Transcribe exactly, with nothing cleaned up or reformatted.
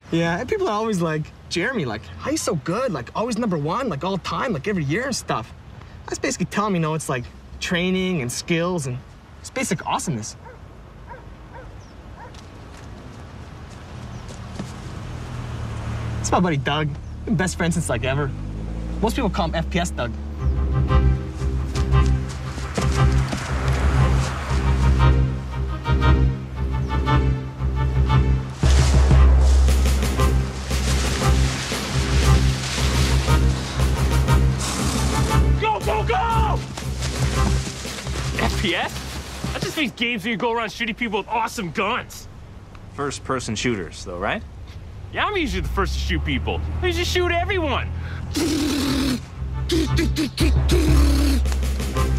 Yeah, and people are always like, Jeremy, like, how you so good? Like, always number one, like, all the time, like, every year and stuff. That's basically telling me, you know, it's like training and skills and it's basic awesomeness. It's my buddy Doug. Been best friends since, like, ever. Most people call him F P S Doug. F P S? That just means games where you go around shooting people with awesome guns. First-person shooters, though, right? Yeah, I'm usually the first to shoot people. I just shoot everyone.